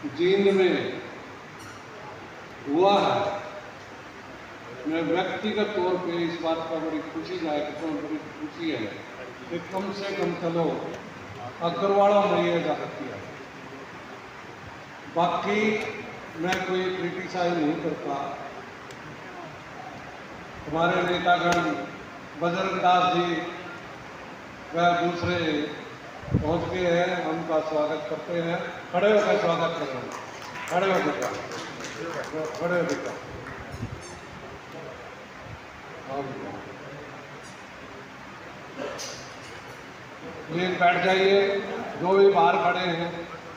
जींद में हुआ है। मैं व्यक्तिगत तौर पे इस बात का बड़ी खुशी है कि कम से कम चलो अग्रवाड़ा में यह जा सकती है। बाकी मैं कोई क्रिटिसाइज नहीं करता। हमारे नेतागण बजरंग दास जी व दूसरे पहुँच गए हैं, हम उनका स्वागत करते हैं। खड़े होकर स्वागत कर रहे हैं, खड़े होकर प्लीज बैठ जाइए, जो भी बाहर खड़े हैं।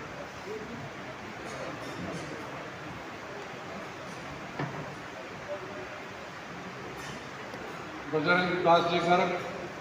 बजरंग दास जी गर्ग,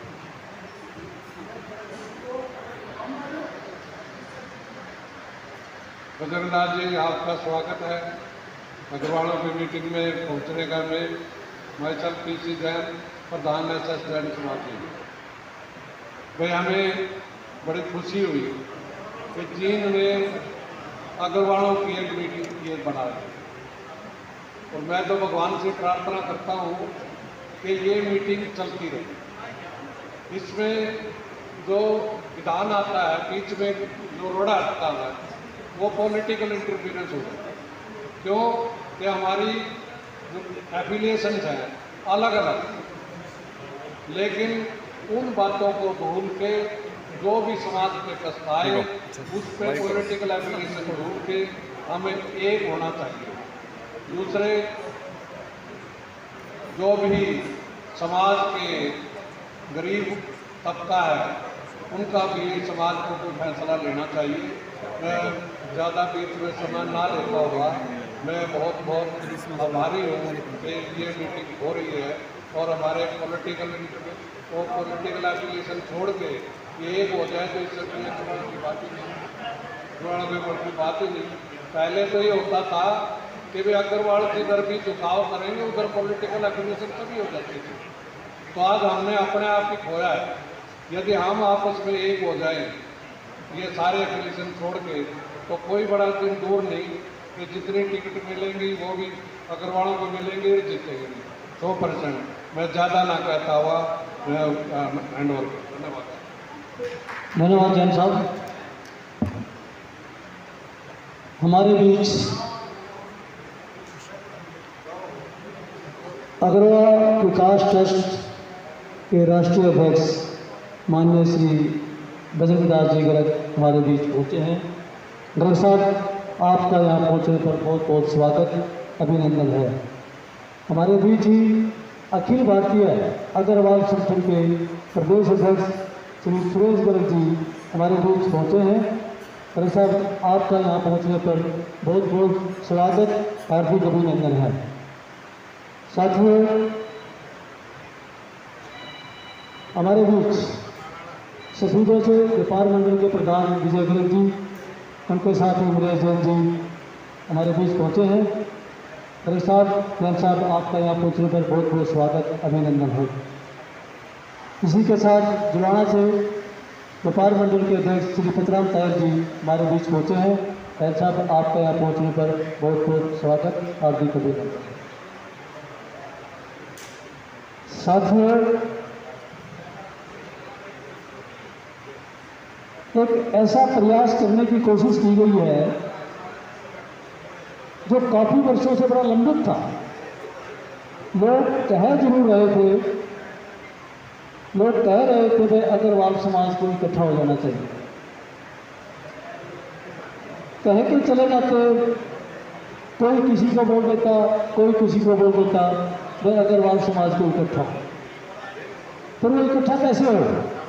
बजरंग दास जी आपका स्वागत है अग्रवाड़ों की मीटिंग में पहुंचने का। मैं माइचल पीसी जैन, प्रधान SS जैन समाज। भाई हमें बड़ी खुशी हुई कि जींद में अग्रवाड़ों की एक मीटिंग ये बना दी, और मैं तो भगवान से प्रार्थना करता हूँ कि ये मीटिंग चलती रहे। इसमें जो विधान आता है, बीच में जो रोड़ा आता है, वो पॉलिटिकल इंटरफेरेंस हो जाता है। क्यों कि हमारी जो एफिलिएशन है अलग अलग, लेकिन उन बातों को भूल के जो भी समाज के कष्ट आए उस पर पॉलिटिकल एफिलिएशन भूल के हमें एक होना चाहिए। दूसरे जो भी समाज के गरीब तबका है उनका भी समाज को कोई फैसला लेना चाहिए। मैं ज़्यादा बीच में समय ना लेता हुआ मैं बहुत आभारी हूँ कि ये मीटिंग हो रही है, और हमारे पॉलिटिकल एफिलिएशन छोड़ के ये एक हो जाए तो इससे पहले की बात ही नहीं, की बात ही नहीं। पहले तो ये होता था कि वे अग्रवाल से इधर भी झुकाव करेंगे, उधर पॉलिटिकल एफिलिएशन कभी हो जाती थी। तो आज हमने अपने आप ही खोया है। यदि हम आपस में एक हो जाए, ये सारे एफिलिएशन छोड़ के, तो कोई बड़ा दिन दूर नहीं कि जितनी टिकट मिलेंगी वो भी अग्रवालों को मिलेंगे और जीतेंगे 100%। मैं ज़्यादा ना कहता हुआ मैं हैंड ओवर करता। धन्यवाद जैन साहब। हमारे बीच अग्रवाड़ा विकास ट्रस्ट के राष्ट्रीय अध्यक्ष माननीय श्री बजरंग दास जी गर्ग हमारे बीच पहुँचे हैं। गर्ग साहब, आपका यहाँ पहुँचने पर बहुत बहुत स्वागत, अभिनंदन है। हमारे बीच ही अखिल भारतीय अग्रवाल संगठन के प्रदेश अध्यक्ष श्री सुरेश गर्ग जी हमारे बीच पहुँचे हैं। गर्ग साहब, आपका यहाँ पहुँचने पर बहुत बहुत स्वागत, हार्दिक अभिनंदन है। साथियों, हमारे बीच ससूजा से व्यापार मंडल के प्रधान विजय गर्ग जी, उनके साथ ही मुरेश जैन जी हमारे बीच पहुँचे हैं। गर्ग साहब, जैन साहब, आपका यहाँ पहुँचने पर बहुत बहुत स्वागत, अभिनंदन है। इसी के साथ जुलाना से व्यापार मंडल के अध्यक्ष श्री पतराम तायर जी हमारे बीच पहुँचे हैं। जैन साहब, आपका यहाँ पहुँचने पर बहुत बहुत स्वागत, हार्दिक अभिनंदन। साथियों, एक ऐसा प्रयास करने की कोशिश की गई है जो काफ़ी वर्षों से बड़ा लंबित था। लोग कह जरूर रहे थे, लोग कह रहे थे कि अग्रवाल समाज को इकट्ठा हो जाना चाहिए। कह के चले जाते, कोई किसी को बोल देता, कोई किसी को बोल देता, वह अग्रवाल समाज को इकट्ठा। फिर वो इकट्ठा कैसे हो?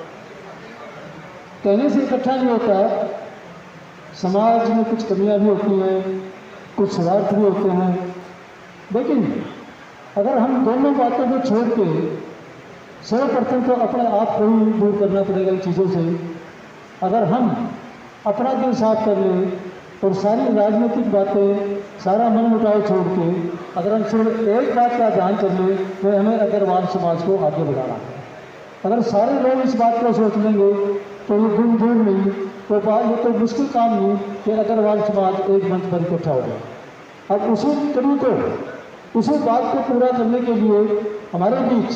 कहने से इकट्ठा नहीं होता। समाज में कुछ कमियां भी होती हैं, कुछ स्वार्थ भी होते हैं, लेकिन अगर हम दोनों बातों को छोड़ के 100% तो अपने आप को ही दूर करना पड़ेगा इन चीज़ों से। अगर हम अपना दिल साफ कर लें और सारी राजनीतिक बातें, सारा मन मुटाव छोड़ के अगर हम सिर्फ एक बात का ध्यान कर लें तो हमें अग्रवाल समाज को आगे बढ़ाना है। अगर सारे लोग इस बात को सोच लेंगे तो ये दिन दूर नहीं तो ये तो मुश्किल काम नहीं कि अग्रवाल समाज एक मंच पर इकट्ठा हो गया। अब उसी कड़ी को, उसी बात को पूरा करने के लिए हमारे बीच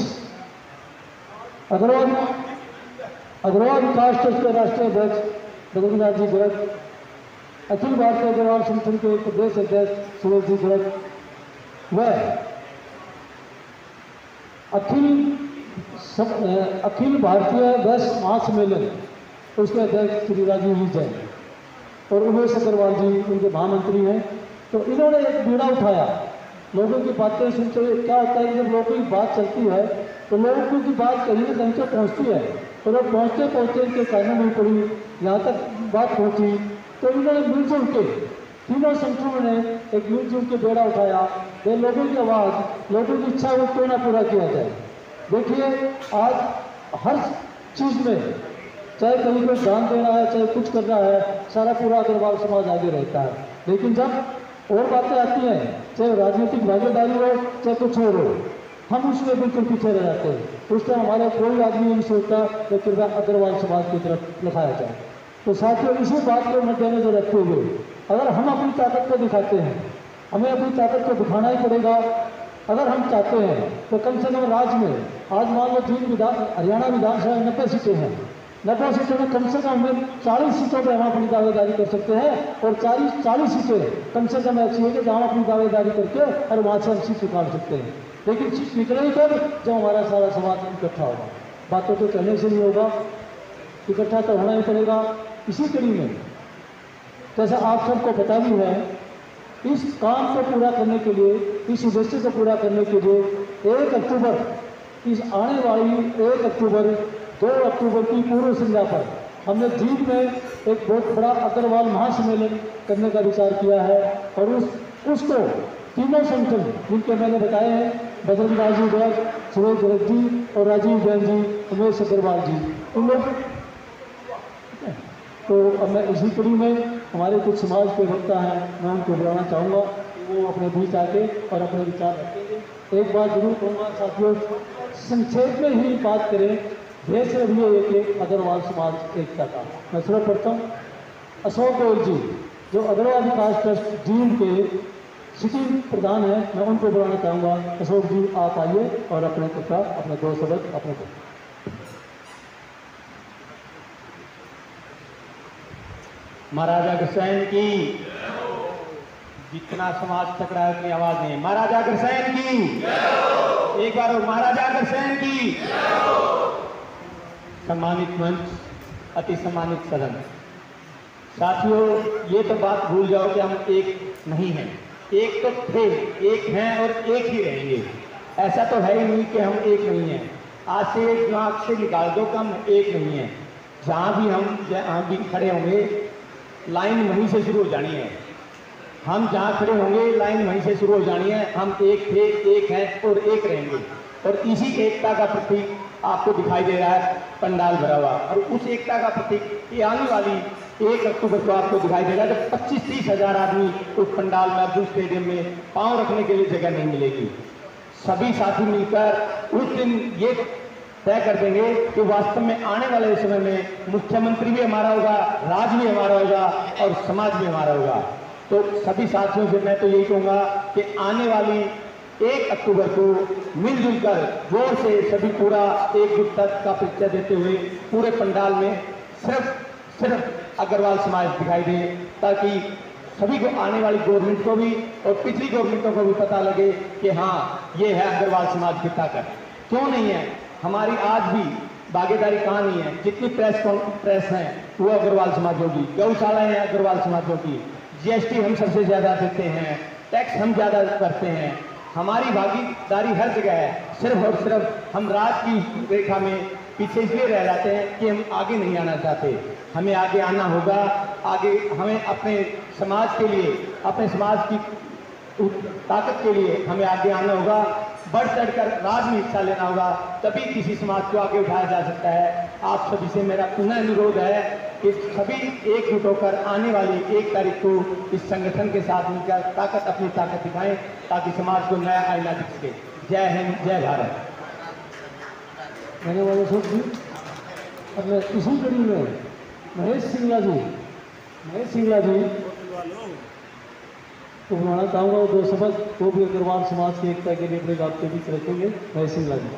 अग्रवाल विकास ट्रस्ट के राष्ट्रीय अध्यक्ष बद्रीनाथ जी गर्ग, अखिल भारतीय अग्रवाल संगठन के प्रदेश अध्यक्ष सुरेश जी गर्ग व अखिल भारतीय वैश्य महासम्मेलन उसके अध्यक्ष श्री राजीव जी जैन और उमेश अग्रवाल जी उनके महामंत्री हैं। तो इन्होंने एक बीड़ा उठाया। लोगों की बातें सुनते हुए क्या होता है, जब लोगों की बात चलती है तो लोगों की बात कहीं ना कहीं तो पहुँचती है, तो लोग पहुँचते पहुँचते इनके कानों में पड़ी, यहाँ तक बात पहुँची तो इन्होंने मिलजुल के तीनों संगठनों ने एक मिलजुल के बेड़ा उठाया। वे लोगों की आवाज़, लोगों की इच्छा को क्यों ना पूरा किया जाए। देखिए आज हर चीज़ में, चाहे कहीं को दान देना है, चाहे कुछ करना है, सारा पूरा अग्रवाल समाज आगे रहता है। लेकिन जब और बातें आती हैं, चाहे राजनीतिक भागीदारी हो, चाहे कुछ और हो, हम उसमें बिल्कुल पीछे रह जाते हैं। उस टाइम हमारा कोई आदमी नहीं सोचता कि कृपया अग्रवाल समाज की तरफ लिखाया जाए। तो साथियों, इसी बात को मद्देनजर रखते हुए अगर हम अपनी ताकत को दिखाते हैं, हमें अपनी ताकत को दिखाना ही पड़ेगा। अगर हम चाहते हैं तो कम से कम राज्य में आज मान लो हरियाणा विधानसभा 90 सीटें हैं, 90 सीटों में कम से कम हमें 40 सीटों पर हम अपनी दावेदारी कर सकते हैं और 40 सीटें कम से कम ऐसी है कि जहाँ अपनी दावेदारी करके और वहाँ से हम सीट निकाल सकते हैं। लेकिन सीट निकलेगी कब, जब हमारा सारा समाज इकट्ठा होगा। बातों को कहने से नहीं होगा, इकट्ठा तो होना ही पड़ेगा। इसी कड़ी में जैसा आप सबको पता भी है, इस काम को पूरा करने के लिए, इस उद्देश्य को पूरा करने के लिए 1 अक्टूबर, इस आने वाली 1 अक्टूबर 2 अक्टूबर की पूर्व संध्या पर हमने जींद में एक बहुत बड़ा अग्रवाल महासम्मेलन करने का विचार किया है। और उसको तीनों संगठन जिनके मैंने बताए हैं, बद्रीनाथ जी गर्ग, सुरेश गर्ग जी और राजीव जैन जी, उमेश अग्रवाल जी, उन लोग। तो अब मैं इसी कड़ी में हमारे कुछ समाज के वक्ता हैं, मैं उनको बुलाना चाहूँगा कि वो अपने बीच आके और अपने विचार रखेंगे। एक बात जरूर कहूँगा साथियों, संक्षेप में ही बात करें, ध्येय सिर्फ ये है कि अग्रवाल समाज एकता का। मैं सर्वप्रथम अशोक गोयल जी, जो अग्रवाल विकास ट्रस्ट जींद के सिटी प्रधान हैं, मैं उनको बुलाना चाहूँगा। अशोक जी आप आइए और अपने पिता, अपने 2 शब्द अपने को। महाराजा अग्रसेन की, जितना समाज तक रहा है उतनी आवाज नहीं। महाराजा अग्रसेन की एक बार और, महाराजा अग्रसेन की। सम्मानित मंच, अति सम्मानित सदन, साथियों, ये तो बात भूल जाओ कि हम एक नहीं हैं। एक तो थे, एक हैं और एक ही रहेंगे। ऐसा तो है ही नहीं कि हम एक नहीं हैं। आज से एक दिमाग से निकाल दो कि हम एक नहीं हैं। जहाँ भी खड़े होंगे, लाइन वहीं से शुरू हो जानी है। हम जहाँ खड़े होंगे, लाइन वहीं से शुरू हो जानी है। हम एक थे, एक हैं और एक रहेंगे। और इसी एकता का प्रतीक आपको दिखाई दे रहा है पंडाल भरा हुआ। और उस एकता का प्रतीक ये आने वाली 1 अक्टूबर को आपको दिखाई देगा, जब 25-30 हज़ार आदमी उस पंडाल में, अब्दुल स्टेडियम में पाँव रखने के लिए जगह नहीं मिलेगी। सभी साथी मिलकर उस दिन ये तय कर देंगे कि वास्तव में आने वाले समय में मुख्यमंत्री भी हमारा होगा, राज्य भी हमारा होगा और समाज भी हमारा होगा। तो सभी साथियों से मैं तो यही कहूँगा कि आने वाली 1 अक्टूबर को मिलजुल कर जोर से सभी पूरा एकजुटता का परिचय देते हुए पूरे पंडाल में सिर्फ अग्रवाल समाज दिखाई दे, ताकि सभी को, आने वाली गवर्नमेंट को भी और पिछली गवर्नमेंटों को भी पता लगे कि हाँ, ये है अग्रवाल समाज की ताकत। क्यों नहीं है? हमारी आज भी भागीदारी कहाँ नहीं है। जितनी प्रेस हैं वो अग्रवाल समाजों की, गौशालाएं हैं अग्रवाल समाजों की, GST हम सबसे ज़्यादा देते हैं, टैक्स हम ज़्यादा करते हैं। हमारी भागीदारी हर जगह है। सिर्फ और सिर्फ हम राज की रेखा में पीछे इसलिए रह जाते हैं कि हम आगे नहीं आना चाहते। हमें आगे आना होगा। आगे हमें अपने समाज के लिए, अपने समाज की ताकत के लिए हमें आगे आना होगा। बढ़ चढ़कर राज में हिस्सा लेना होगा, तभी किसी समाज को आगे उठाया जा सकता है। आप सभी से मेरा पुनः अनुरोध है कि सभी एकजुट होकर आने वाली 1 तारीख को इस संगठन के साथ मिलकर अपनी ताकत दिखाएं, ताकि समाज को नया आईना दिख सके। जय हिंद, जय भारत। मैंने वाले सोच दी। अब मैं इसी कड़ी में महेश सिंगला जी को बुलाना चाहूँगा। दो शब्द वो भी अग्रवाल समाज की एकता के लिए अपने आपके बीच रखेंगे। महेश सिंगला जी।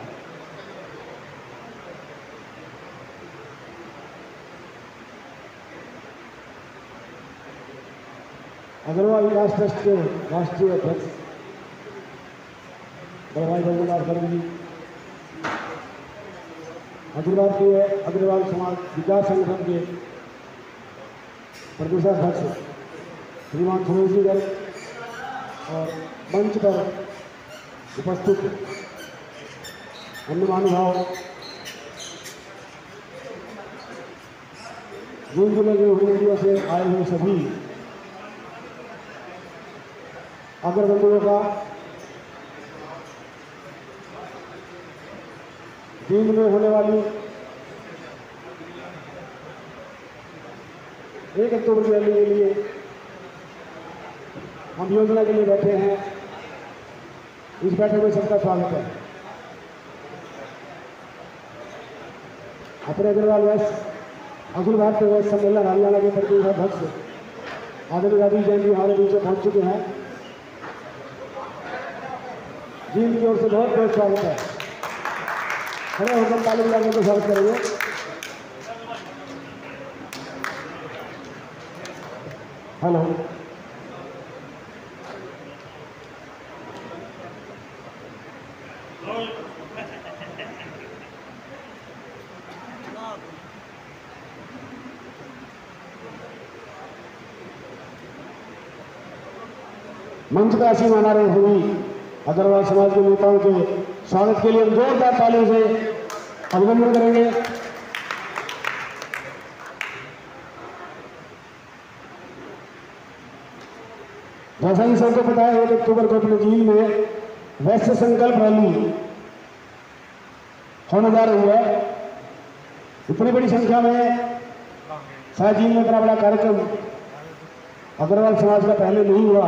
अग्रवाल विकास ट्रस्ट के राष्ट्रीय अध्यक्ष बड़भाई भगवान खड़गे जी, अखिल भारतीय अग्रवाल समाज विकास संगठन के प्रदेशाध्यक्ष श्रीमान सुरेश जी गर्ग और मंच पर उपस्थित अन्य महानुभाव, जिन जिले के उद्योगों से आए हुए सभी अग्रबंधुओं का दिन में होने वाली 1 अक्टूबर की रैली के लिए हम योजना के लिए बैठे हैं। इस बैठक में सबका स्वागत है। अपने अग्रवाल अखिल भारतीय वैश्य सम्मेलन हरियाणा के प्रदेशाध्यक्ष आदरणीय राजीव जैन जी हमारे बीच में पहुंच चुके हैं, जिनकी ओर से बहुत बहुत स्वागत है। खड़े होकर ताली बजाने को स्वागत करेंगे। हेलो, मंच पर ऐसी माना रहे हुई अग्रवाल समाज के नेताओं के स्वागत के लिए हम जोरदार तालियों से अभिनंदन करेंगे। जैसा कि सबको पता है 1 अक्टूबर को अपने झील में वैश्य संकल्प रैली होने जा रही है। इतनी बड़ी संख्या में शायद झील में इतना बड़ा कार्यक्रम अग्रवाल समाज का पहले नहीं हुआ।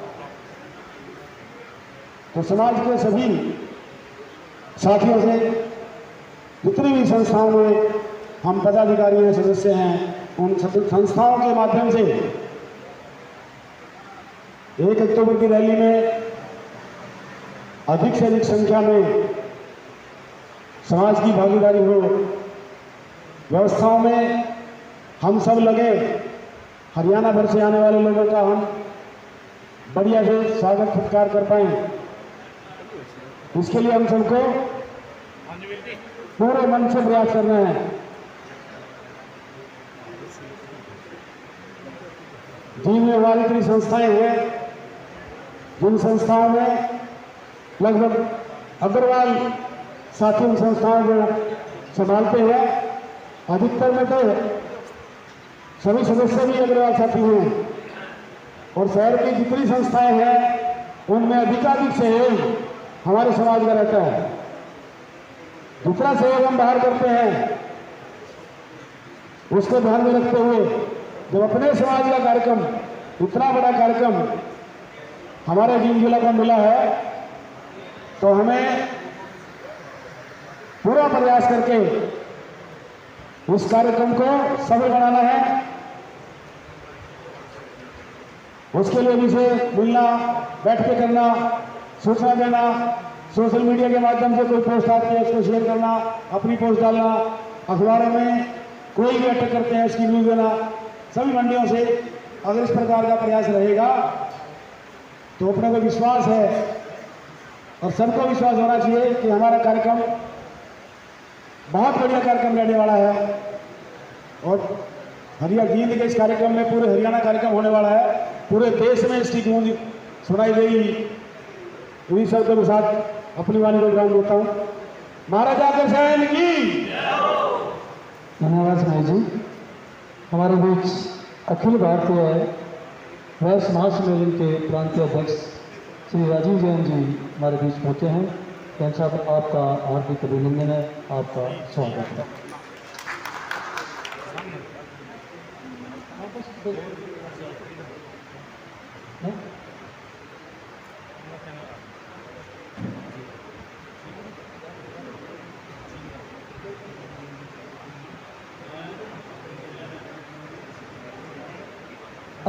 तो समाज के सभी साथियों से, जितनी भी संस्थाओं में हम पदाधिकारी हैं, सदस्य हैं, उन सभी संस्थाओं के माध्यम से 1 अक्टूबर की रैली में अधिक से अधिक संख्या में समाज की भागीदारी हो, व्यवस्थाओं में हम सब लगे, हरियाणा भर से आने वाले लोगों का हम बढ़िया से स्वागत सत्कार कर पाएं। इसके लिए हम सबको पूरे मन से प्रयास करना है। जिनमें हमारी इतनी संस्थाएं हैं, जिन संस्थाओं में लगभग अग्रवाल साथी उन संस्थाओं को संभालते हैं, अधिकतर में तो सभी सदस्य भी अग्रवाल साथी हैं और शहर की जितनी संस्थाएं हैं उनमें अधिकाधिक सहयोग हमारे समाज का रहता है। दूसरा सहयोग हम बाहर करते हैं, उसको ध्यान में रखते हुए जब अपने समाज का कार्यक्रम, इतना बड़ा कार्यक्रम हमारे जींद जिला को मिला है, तो हमें पूरा प्रयास करके उस कार्यक्रम को सफल बनाना है। उसके लिए भी से मिलना, बैठ के करना, सूचना देना, सोशल मीडिया के माध्यम से कोई पोस्ट आती है उसको शेयर करना, अपनी पोस्ट डालना, अखबारों में कोई भी अटक करते हैं इसकी न्यूज देना, सभी मंडियों से अगर इस प्रकार का प्रयास रहेगा तो अपने को विश्वास है और सबको विश्वास होना चाहिए कि हमारा कार्यक्रम बहुत बढ़िया कार्यक्रम रहने वाला है। और हरियाणा जींद के इस कार्यक्रम में पूरे हरियाणा कार्यक्रम होने वाला है, पूरे देश में इसकी गूंज सुनाई देगी। इन्हीं शब्दों के साथ अपनी वाणी को विराम देता हूँ। महाराजा अग्रसेन की धन्यवाद भाई जी। हमारे बीच अखिल भारतीय वैश्य महासम्मेलन के प्रांतीय अध्यक्ष श्री राजीव जैन जी हमारे बीच पहुंचे हैं। जैन साहब, आपका हार्दिक अभिनंदन है, आपका स्वागत है।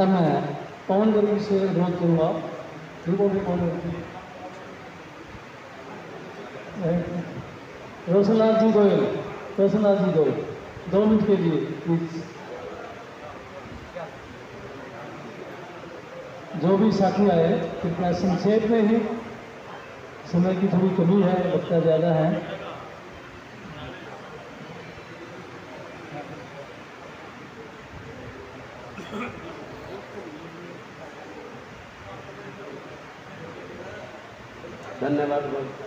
बाद में पवन गर्ग से अनुरोध करूँगा। रोशनलाल जी गोयल, 2 मिनट के लिए प्लीज। जो भी साथी आए कृपया संक्षेप में ही, समय की थोड़ी कमी है, वक्ता ज़्यादा है। धन्यवाद।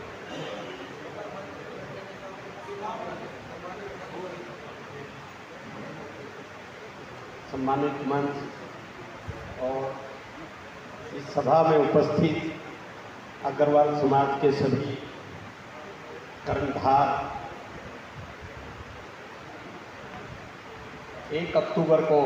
सम्मानित मंच और इस सभा में उपस्थित अग्रवाल समाज के सभी कर्णधार, 1 अक्टूबर को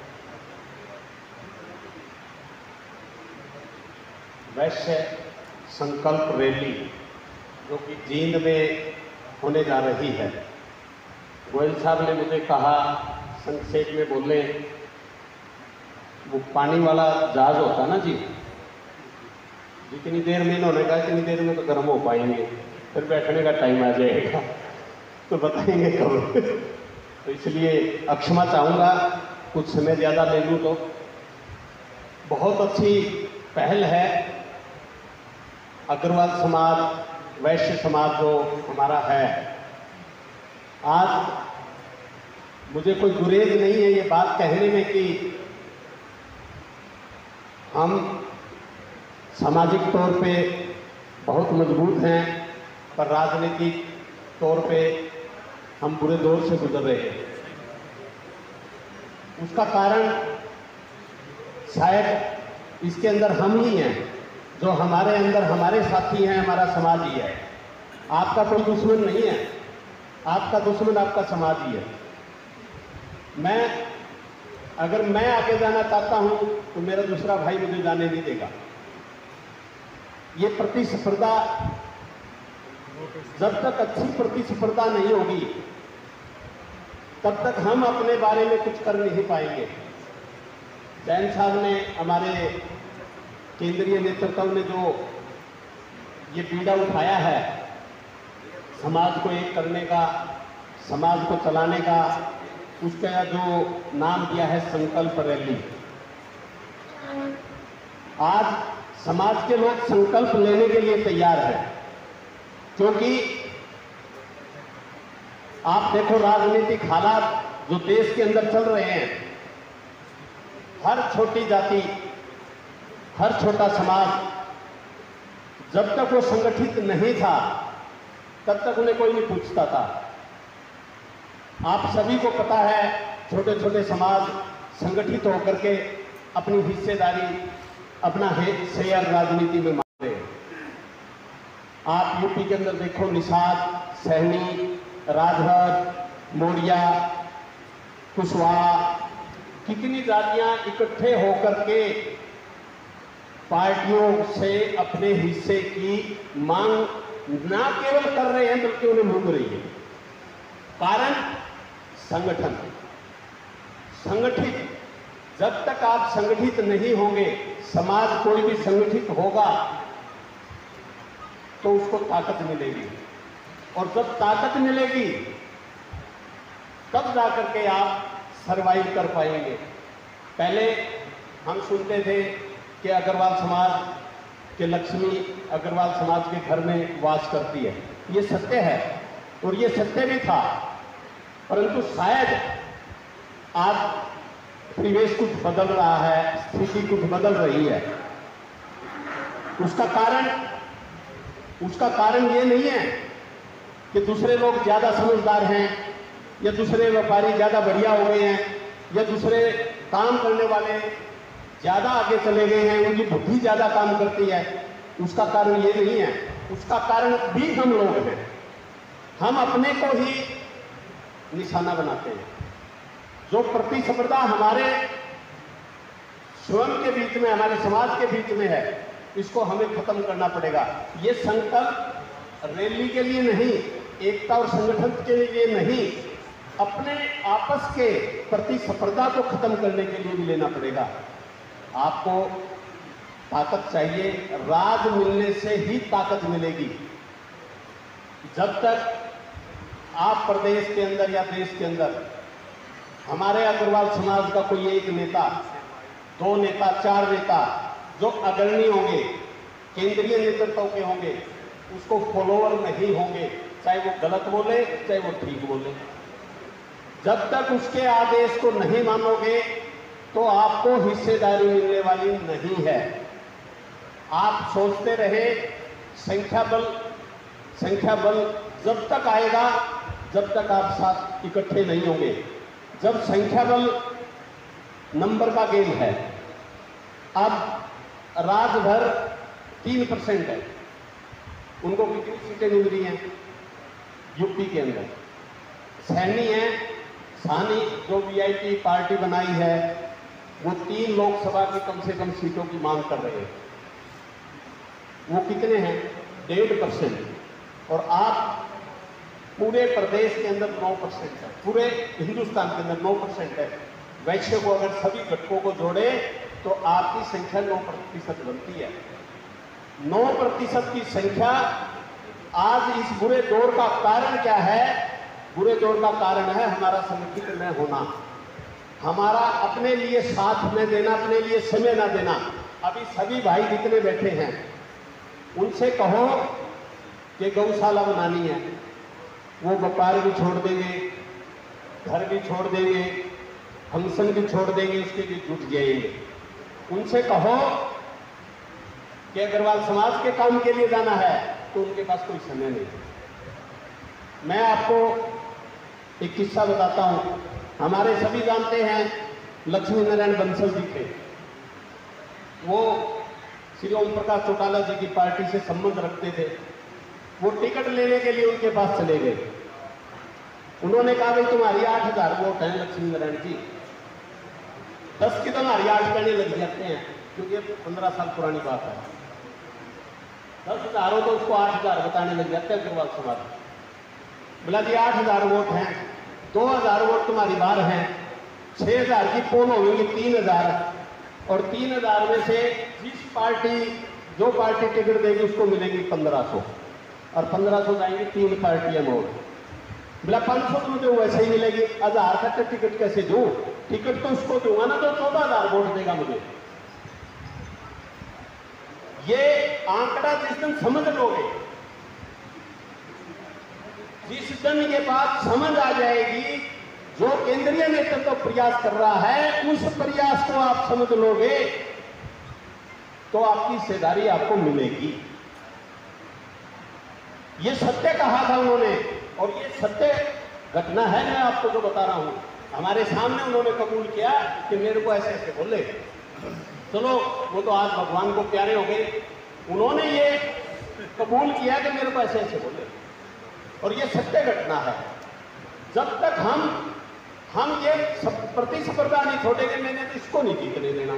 वैश्य संकल्प रैली जो कि जींद में होने जा रही है, गोयल साहब ने मुझे कहा संक्षेप में बोले, वो पानी वाला जहाज होता ना जी, जितनी देर में इन्होंने कहा इतनी देर में तो गर्म हो पाएंगे, फिर बैठने का टाइम आ जाएगा तो बताएंगे कब। तो इसलिए अक्षमा चाहूँगा, कुछ समय ज़्यादा ले लूँ तो। बहुत अच्छी पहल है। अग्रवाल समाज, वैश्य समाज जो हमारा है, आज मुझे कोई गुरेज नहीं है ये बात कहने में कि हम सामाजिक तौर पे बहुत मजबूत हैं, पर राजनीतिक तौर पे हम बुरे दौर से गुजर रहे हैं। उसका कारण शायद इसके अंदर हम ही हैं, जो हमारे अंदर हमारे साथी हैं, हमारा समाज ही है। आपका कोई दुश्मन नहीं है, आपका दुश्मन आपका समाज ही है। अगर मैं आगे जाना चाहता हूं तो मेरा दूसरा भाई मुझे जाने नहीं देगा। ये प्रतिस्पर्धा, जब तक अच्छी प्रतिस्पर्धा नहीं होगी तब तक हम अपने बारे में कुछ कर नहीं पाएंगे। जैन साहब ने, हमारे केंद्रीय नेतृत्व ने जो ये बीड़ा उठाया है समाज को एक करने का, समाज को चलाने का, उसका जो नाम दिया है संकल्प रैली। आज समाज के लोग संकल्प लेने के लिए तैयार हैं, क्योंकि आप देखो राजनीतिक हालात जो देश के अंदर चल रहे हैं, हर छोटी जाति, हर छोटा समाज जब तक वो संगठित नहीं था तब तक उन्हें कोई नहीं पूछता था। आप सभी को पता है, छोटे छोटे समाज संगठित होकर के अपनी हिस्सेदारी, अपना शेयर राजनीति में मांगते हैं। आप यूपी के अंदर देखो, निषाद, सहनी, राजभर, मौर्या, कुशवाहा, कितनी जातियां इकट्ठे होकर के पार्टियों से अपने हिस्से की मांग ना केवल कर रहे हैं बल्कि उन्हें मांग रही है। कारण संगठन, संगठित। जब तक आप संगठित नहीं होंगे, समाज कोई भी संगठित होगा तो उसको ताकत मिलेगी, और जब ताकत मिलेगी तब जाकर के आप सरवाइव कर पाएंगे। पहले हम सुनते थे कि अग्रवाल समाज के लक्ष्मी अग्रवाल समाज के घर में वास करती है। ये सत्य है और ये सत्य भी था, परंतु शायद आज परिवेश कुछ बदल रहा है, स्थिति कुछ बदल रही है। उसका कारण ये नहीं है कि दूसरे लोग ज़्यादा समझदार हैं, या दूसरे व्यापारी ज़्यादा बढ़िया हो गए हैं, या दूसरे काम करने वाले ज़्यादा आगे चले गए हैं, उनकी बुद्धि ज़्यादा काम करती है। उसका कारण ये नहीं है, उसका कारण भी हम लोग हैं। हम अपने को ही निशाना बनाते हैं। जो प्रतिस्पर्धा हमारे स्वयं के बीच में, हमारे समाज के बीच में है, इसको हमें खत्म करना पड़ेगा। ये संकल्प रैली के लिए नहीं, एकता और संगठन के लिए नहीं, अपने आपस के प्रतिस्पर्धा को खत्म करने के लिए भी लेना पड़ेगा। आपको ताकत चाहिए, राज मिलने से ही ताकत मिलेगी। जब तक आप प्रदेश के अंदर या देश के अंदर हमारे अग्रवाल समाज का कोई एक नेता, 2 नेता, 4 नेता जो अग्रणी होंगे, केंद्रीय नेतृत्व के होंगे, उसको फॉलोअर नहीं होंगे, चाहे वो गलत बोले चाहे वो ठीक बोले, जब तक उसके आदेश को नहीं मानोगे तो आपको हिस्सेदारी मिलने वाली नहीं है। आप सोचते रहे संख्या बल जब तक आएगा जब तक आप साथ इकट्ठे नहीं होंगे। जब संख्या बल नंबर का गेम है, अब राज भर 3% है, उनको कितनी सीटें मिल रही हैं यूपी के अंदर? सैनी है, सानी जो वीआईपी पार्टी बनाई है वो 3 लोकसभा की कम से कम सीटों की मांग कर रहे हैं। वो कितने हैं? 1.5%। और आप पूरे प्रदेश के अंदर 9% है, पूरे हिंदुस्तान के अंदर 9% है। वैश्य को अगर सभी घटकों को जोड़े तो आपकी संख्या 9% बनती है। 9% की संख्या आज इस बुरे दौर का कारण क्या है? बुरे दौर का कारण है हमारा संगठित न होना, हमारा अपने लिए साथ न देना, अपने लिए समय न देना। अभी सभी भाई जितने बैठे हैं उनसे कहो कि गौशाला बनानी है, वो व्यापार भी छोड़ देंगे, घर भी छोड़ देंगे, फंक्शन भी छोड़ देंगे, उसके लिए जुट जाएंगे। उनसे कहो कि अग्रवाल समाज के काम के लिए जाना है तो उनके पास कोई समय नहीं। मैं आपको एक किस्सा बताता हूं। हमारे सभी जानते हैं लक्ष्मी नारायण बंसल जी थे, वो श्री ओम प्रकाश चौटाला जी की पार्टी से संबंध रखते थे। वो टिकट लेने के लिए उनके पास चले गए। उन्होंने कहा भाई तुम्हारी 8000 वोट हैं लक्ष्मी नारायण जी, 10 की तो हमारी 8 कहने लग जाते हैं, क्योंकि 15 साल पुरानी बात है। 10,000 हो तो उसको 8000 बताने लग जाते हैं अग्रवाल समाज। बोला जी 8000 वोट हैं, 2000 वोट तुम्हारी बाहर हैं, 6000 की पोल होगी 3000, और 3000 में से जो पार्टी टिकट देगी उसको मिलेंगी 1500, और 1500 जाएंगे 3 पार्टियां वोट। बोला 500 तो मुझे वैसे ही मिलेगी, 1000 का टिकट कैसे दूं? टिकट तो उसको दूंगा ना तो 14,000 वोट देगा मुझे। ये आंकड़ा जिस दिन समझ लोगे, जिस दिन ये बात समझ आ जाएगी, जो केंद्रीय नेतृत्व प्रयास कर रहा है उस प्रयास को आप समझ लोगे तो आपकी हिस्सेदारी आपको मिलेगी। ये सत्य कहा था उन्होंने, और ये सत्य घटना है, मैं आपको जो बता रहा हूं। हमारे सामने उन्होंने कबूल किया कि मेरे को ऐसे ऐसे बोले। चलो वो तो आज भगवान को प्यारे हो गए, उन्होंने ये कबूल किया कि मेरे को ऐसे ऐसे बोले, और ये सत्य घटना है। जब तक हम ये प्रतिस्पर्धा नहीं छोड़ेंगे, मैंने तो इसको नहीं जीतने देना।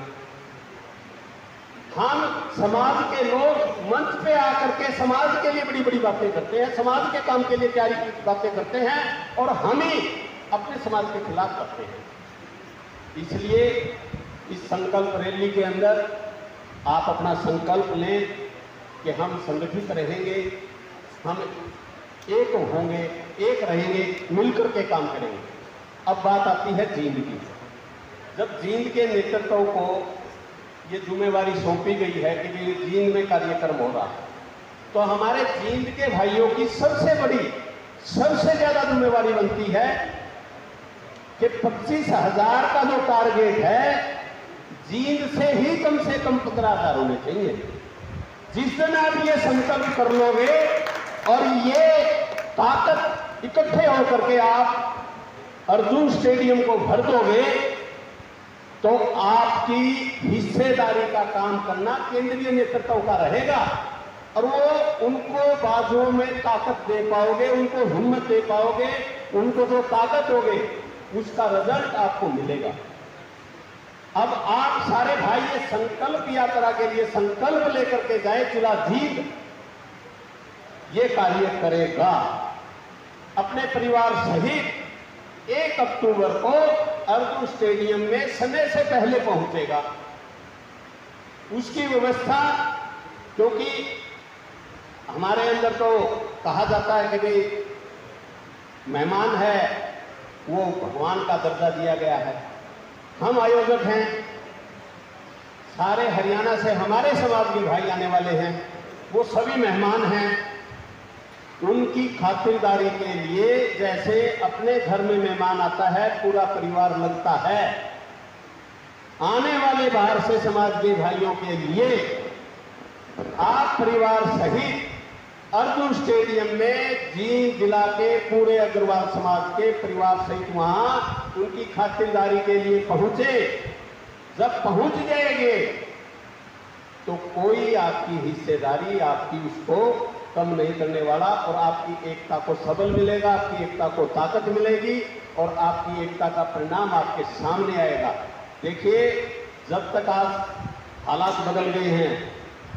हम समाज के लोग मंच पे आकर के समाज के लिए बड़ी बड़ी बातें करते हैं, समाज के काम के लिए प्यारी बातें करते हैं, और हम ही अपने समाज के खिलाफ करते हैं। इसलिए इस संकल्प रैली के अंदर आप अपना संकल्प लें कि हम संगठित रहेंगे, हम एक होंगे, एक रहेंगे, मिलकर के काम करेंगे। अब बात आती है जींद की। जब जींद के नेतृत्व को ये जिम्मेवारी सौंपी गई है कि ये जींद में कार्यक्रम हो रहा है, तो हमारे जींद के भाइयों की सबसे बड़ी, सबसे ज्यादा जिम्मेवारी बनती है कि 25,000 का जो टारगेट है, जींद से ही कम 15,000 होने चाहिए। जिस दिन आप ये संकल्प कर लोगे और ये ताकत इकट्ठे होकर के आप अर्जुन स्टेडियम को भर दोगे, तो आपकी हिस्सेदारी का काम करना केंद्रीय नेतृत्व का रहेगा, और वो उनको बाजुओं में ताकत दे पाओगे, उनको हिम्मत दे पाओगे, उनको जो ताकत होगे उसका रिजल्ट आपको मिलेगा। अब आप सारे भाई ये संकल्प यात्रा के लिए संकल्प लेकर के जाए, जिला जींद ये कार्य करेगा। अपने परिवार सहित 1 अक्टूबर को अर्जुन स्टेडियम में समय से पहले पहुंचेगा। उसकी व्यवस्था, क्योंकि हमारे अंदर तो कहा जाता है कि भाई मेहमान है वो भगवान का दर्जा दिया गया है। हम आयोजक हैं, सारे हरियाणा से हमारे समाज के भाई आने वाले हैं, वो सभी मेहमान हैं। उनकी खातिरदारी के लिए जैसे अपने घर में मेहमान आता है पूरा परिवार लगता है, आने वाले बाहर से समाज के भाइयों के लिए आप परिवार सहित अर्जुन स्टेडियम में जींद जिला के पूरे अग्रवाल समाज के परिवार सहित वहां उनकी खातिरदारी के लिए पहुंचे। जब पहुंच जाएंगे तो कोई आपकी हिस्सेदारी, आपकी उसको कम नहीं करने वाला, और आपकी एकता को सबल मिलेगा, आपकी एकता को ताकत मिलेगी और आपकी एकता का परिणाम आपके सामने आएगा। देखिए, जब तक आज हालात बदल गए हैं,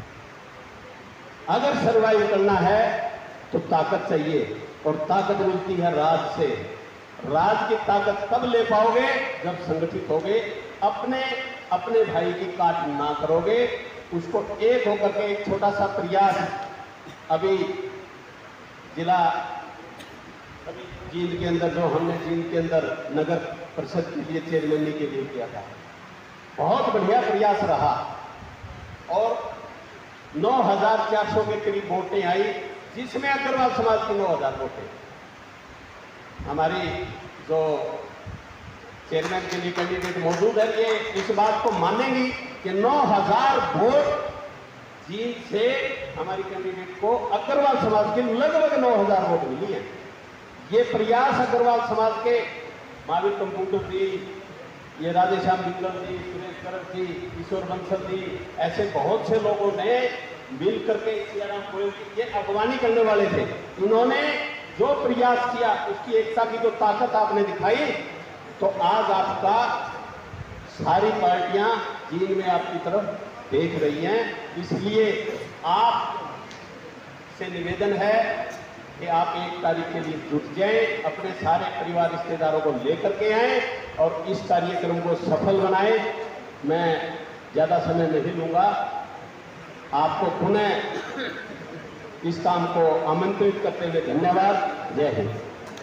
अगर सरवाइव करना है तो ताकत चाहिए, और ताकत मिलती है राज से। राज की ताकत तब ले पाओगे जब संगठित होगे, अपने अपने भाई की काट ना करोगे, उसको एक होकर के एक छोटा सा प्रयास अभी जिला अभी जींद के अंदर, जो हमने जींद के अंदर नगर परिषद के लिए चेयरमैन के लिए किया था, बहुत बढ़िया प्रयास रहा और 9,400 के करीब वोटें आई, जिसमें अग्रवाल समाज की 9,000 वोटें। हमारी जो चेयरमैन के लिए कैंडिडेट मौजूद है, ये इस बात को मानेंगी कि 9,000 वोट जींद से हमारी कैंडिडेट को अग्रवाल समाज के लगभग 9,000 वोट मिली है। ये प्रयास अग्रवाल समाज के महावीर कंप्यूटर जी, ये राधेश्याम बिंगल जी, सुरेश करक जी, किशोर बंसल जी, ऐसे बहुत से लोगों ने मिल करके सियाराम गोयल की ये अगवानी करने वाले थे। इन्होंने जो प्रयास किया, उसकी एकता की जो ताकत आपने दिखाई, तो आज आपका सारी पार्टियां जींद में आपकी तरफ देख रही हैं। इसलिए आप से निवेदन है कि आप 1 तारीख के लिए जुट जाएं, अपने सारे परिवार रिश्तेदारों को लेकर के आएं और इस कार्यक्रम को सफल बनाएं। मैं ज़्यादा समय नहीं लूँगा, आपको पुनः इस काम को आमंत्रित करते हुए धन्यवाद। जय हिंद।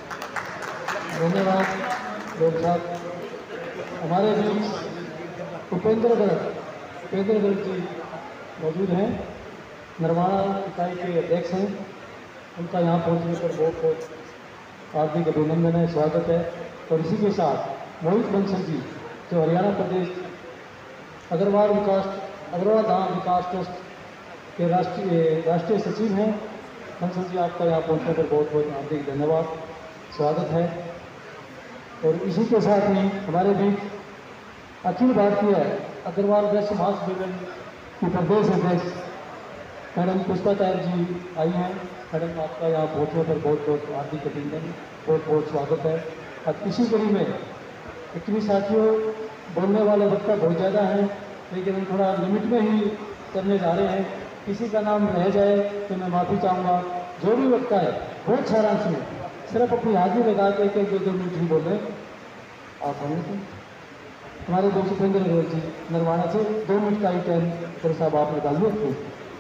धन्यवाद डॉक्टर साहब। हमारे बीच उपेंद्र गर्ग जी मौजूद हैं, निर्माणा इकाई के अध्यक्ष हैं। उनका यहाँ पहुँचने पर बहुत बहुत हार्दिक अभिनंदन है, स्वागत है। और इसी के साथ मोहित बंसल जी, जो हरियाणा प्रदेश अग्रवाल धाम विकास ट्रस्ट के राष्ट्रीय सचिव हैं। बंसल जी, आपका यहाँ पहुँचने पर बहुत बहुत हार्दिक धन्यवाद, स्वागत है। और इसी के साथ ही हमारे बीच अखिल भारतीय अग्रवाल वैश्य महासम्मेलन की प्रदेश अध्यक्ष मैडम पुष्पाचार्य जी आई हैं। मैडम, आपका यहाँ पहुँचने पर बहुत बहुत हार्दिक अभिनंदन, बहुत बहुत स्वागत है। अब इसी कड़ी में एक्चुअली साथियों, बोलने वाले वक्ता बहुत ज़्यादा हैं, लेकिन हम थोड़ा लिमिट में ही करने जा रहे हैं। किसी का नाम रह जाए तो मैं माफ़ी चाहूँगा। जो भी वक्ता है बहुत सारांश में सिर्फ अपनी हाजिर लगा के 1-2 मिनट ही बोल रहे हैं। आप बोलें तो हमारे दोस्त उपेंद्र गर्ग जी निर्माणा से 2 मिनट का ही टाइम फिर साहब आप निकाल लो।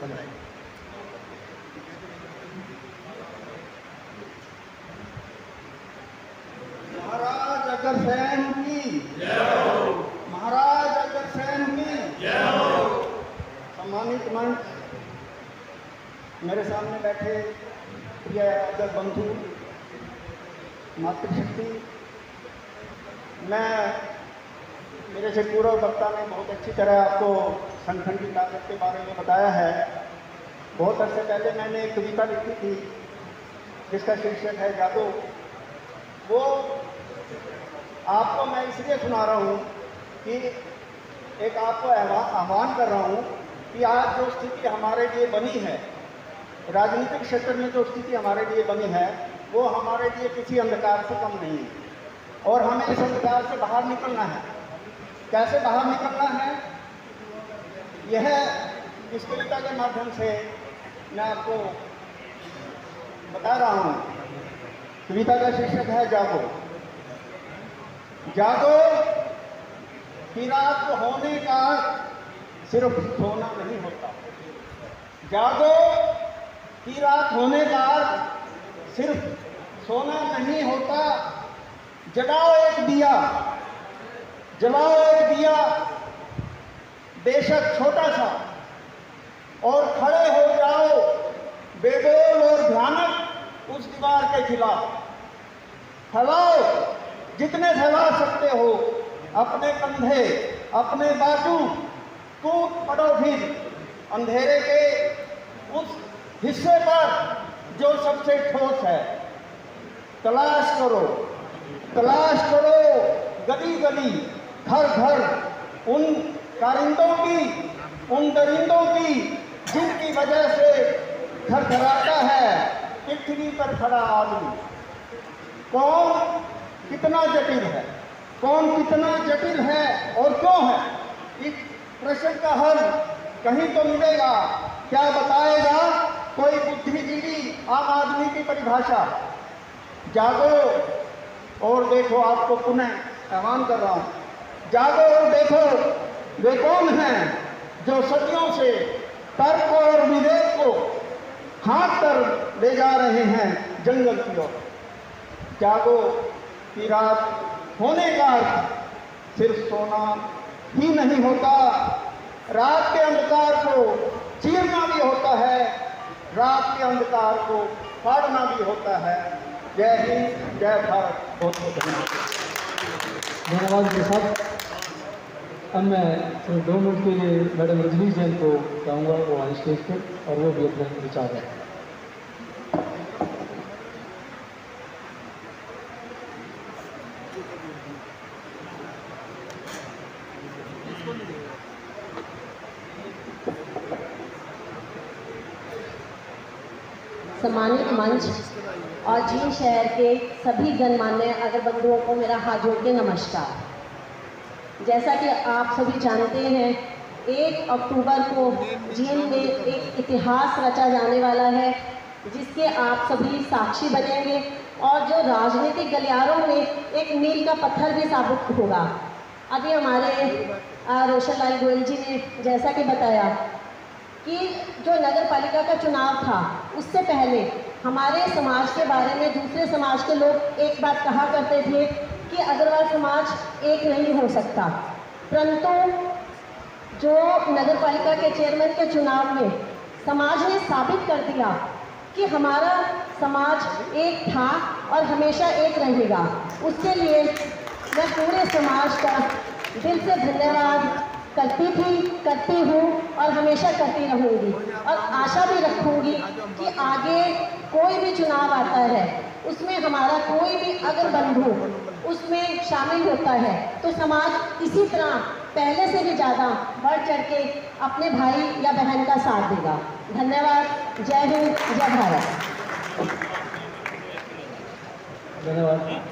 महाराज अग्रसेन की जय हो। महाराज अग्रसेन की जय हो। सम्मानित मंच, मेरे सामने बैठे प्रिय अग्र बंधु, मातृशक्ति, मेरे से पूर्व वक्ता ने बहुत अच्छी तरह आपको संगठन की ताकत के बारे में बताया है। बहुत अरसे पहले मैंने एक कविता लिखी थी जिसका शीर्षक है जादू। वो आपको मैं इसलिए सुना रहा हूँ कि एक आपको आह्वान कर रहा हूँ कि आज जो स्थिति हमारे लिए बनी है, राजनीतिक क्षेत्र में जो स्थिति हमारे लिए बनी है, वो हमारे लिए किसी अंधकार से कम नहीं है और हमें इस अंधकार से बाहर निकलना है। कैसे बाहर निकलना है, यह इस कविता के माध्यम से मैं आपको बता रहा हूँ। कविता का शीर्षक है जागो। जागो कि रात होने का सिर्फ सोना नहीं होता। जागो की रात होने का अर्थ सिर्फ सोना नहीं होता। जलाओ एक दिया, जलाओ एक दिया, बेशक छोटा सा, और खड़े हो जाओ बेडोल और भयानक उस दीवार के खिलाफ। फैलाओ जितने फैला सकते हो अपने कंधे, अपने बाजू, कूद पड़ो फिर अंधेरे के उस हिस्से पर जो सबसे ठोस है। तलाश करो, तलाश करो गली गली, घर घर उन कारिंदों की, उन दरिंदों की जिनकी वजह से थरथराता है पृथ्वी पर खड़ा आदमी। कौन कितना जटिल है, कौन कितना जटिल है और क्यों है, इस प्रश्न का हल कहीं तो मिलेगा। क्या बताएगा कोई बुद्धिजीवी आम आदमी की परिभाषा? जागो और देखो, आपको पुनः आह्वान कर रहा हूँ, जागो और देखो वे कौन हैं जो सदियों से तर्क और विवेक को हाथ पर ले जा रहे हैं जंगल की ओर। जागो की रात होने का अर्थ सिर्फ सोना ही नहीं होता, रात के अंधकार को चीरना भी होता है, रात के अंधकार को फाड़ना भी होता है। जय हिंद, जय भारत। बहुत बहुत धन्यवाद। धन्यवाद के साथ अब मैं सिर्फ 2 मिनट के लिए मैडम रजनी जैन को चाहूँगा वो आए स्टेज पर और वो भी अपने विचार दें। सम्मानित मंच और जींद शहर के सभी गणमान्य अगर बंधुओं को मेरा हाथ जोड़ के नमस्कार। जैसा कि आप सभी जानते हैं, 1 अक्टूबर को जींद में एक इतिहास रचा जाने वाला है जिसके आप सभी साक्षी बनेंगे और जो राजनीतिक गलियारों में एक मील का पत्थर भी साबित होगा। अभी हमारे रोशन लाल गोयल जी ने जैसा कि बताया कि जो नगर पालिका का चुनाव था उससे पहले हमारे समाज के बारे में दूसरे समाज के लोग एक बात कहा करते थे कि अग्रवाल समाज एक नहीं हो सकता, परंतु जो नगर पालिका के चेयरमैन के चुनाव में समाज ने साबित कर दिया कि हमारा समाज एक था और हमेशा एक रहेगा। उसके लिए मैं पूरे समाज का दिल से धन्यवाद करती थी, करती हूँ और हमेशा करती रहूँगी और आशा भी रखूँगी कि आगे कोई भी चुनाव आता है उसमें हमारा कोई भी अगर बंधु उसमें शामिल होता है तो समाज इसी तरह पहले से भी ज़्यादा बढ़ चढ़ के अपने भाई या बहन का साथ देगा। धन्यवाद। जय हिंद, जय भारत। धन्यवाद।